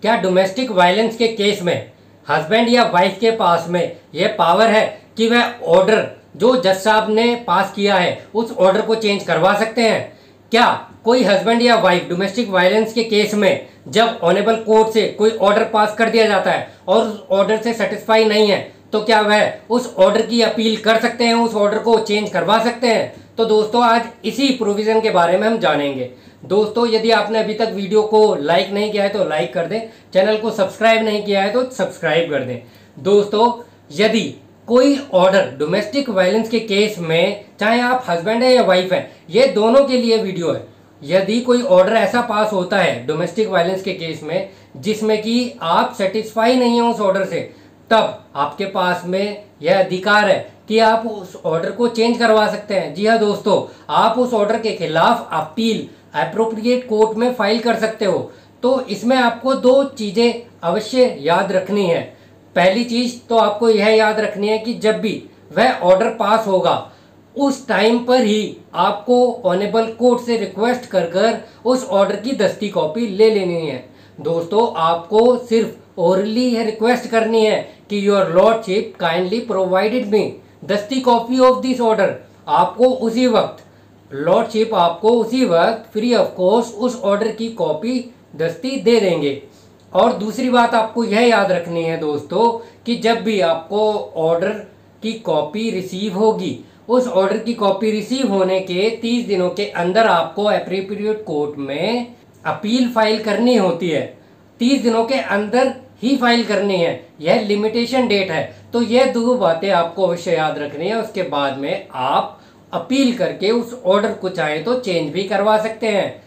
क्या domestic violence के case में हस्बैंड या वाइफ के पास में यह पावर है कि वह ऑर्डर जो जज साहब ने पास किया है उस ऑर्डर को चेंज करवा सकते हैं? क्या कोई हस्बैंड या वाइफ डोमेस्टिक वायलेंस के केस में जब ऑनरेबल कोर्ट से कोई ऑर्डर पास कर दिया जाता है और उस ऑर्डर से सेटिस्फाई नहीं है तो क्या वह उस ऑर्डर की अपील कर सकते हैं, उस ऑर्डर को चेंज करवा सकते हैं? तो दोस्तों आज इसी प्रोविजन के बारे में हम जानेंगे। दोस्तों यदि आपने अभी तक वीडियो को लाइक नहीं किया है तो लाइक कर दें, चैनल को सब्सक्राइब नहीं किया है तो सब्सक्राइब कर दें। दोस्तों यदि कोई ऑर्डर डोमेस्टिक वायलेंस के केस में, चाहे आप हस्बैंड है या वाइफ है, ये दोनों के लिए वीडियो है। यदि कोई ऑर्डर ऐसा पास होता है डोमेस्टिक वायलेंस के केस में जिसमें कि आप सेटिस्फाई नहीं है उस ऑर्डर से, तब आपके पास में यह अधिकार है कि आप उस ऑर्डर को चेंज करवा सकते हैं। जी हाँ दोस्तों, आप उस ऑर्डर के खिलाफ अपील एप्रोप्रिएट कोर्ट में फाइल कर सकते हो। तो इसमें आपको दो चीजें अवश्य याद रखनी है। पहली चीज तो आपको यह याद रखनी है कि जब भी वह ऑर्डर पास होगा उस टाइम पर ही आपको ऑनरेबल कोर्ट से रिक्वेस्ट कर कर उस ऑर्डर की दस्ती कॉपी ले लेनी है। दोस्तों आपको सिर्फ ओरली यह रिक्वेस्ट करनी है कि your lordship kindly provided me दस्ती कॉपी ऑफ दिस ऑर्डर। आपको उसी वक्त लॉर्डशिप आपको उसी वक्त फ्री ऑफ कॉस्ट उस ऑर्डर की कॉपी दस्ती दे देंगे। और दूसरी बात आपको यह याद रखनी है दोस्तों कि जब भी आपको ऑर्डर की कॉपी रिसीव होगी, उस ऑर्डर की कॉपी रिसीव होने के 30 दिनों के अंदर आपको एप्रोप्रिएट कोर्ट में अपील फाइल करनी होती है। 30 दिनों के अंदर ही फाइल करनी है, यह लिमिटेशन डेट है। तो यह दो बातें आपको अवश्य याद रखनी है। उसके बाद में आप अपील करके उस ऑर्डर को चाहे तो चेंज भी करवा सकते हैं।